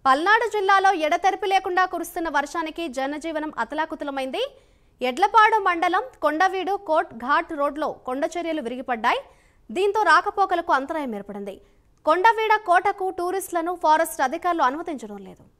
పల్నాడు జిల్లాలో ఎడతెరిపి లేకుండా కురుస్తున్న వర్షానికి జనజీవనం అతలాకుతలమైంది. ఎడ్లపాడు మండలం కొండవీడు కోట్ ఘాట్ రోడ్లో కొండచర్యలు విరిగిపడ్డాయి. దీంతో రాకపోకలకు అంతరాయం ఏర్పడింది. కొండవీడ కోటకు టూరిస్టులను ఫారెస్ట్ అధికారులు అనుమతించడం లేదు.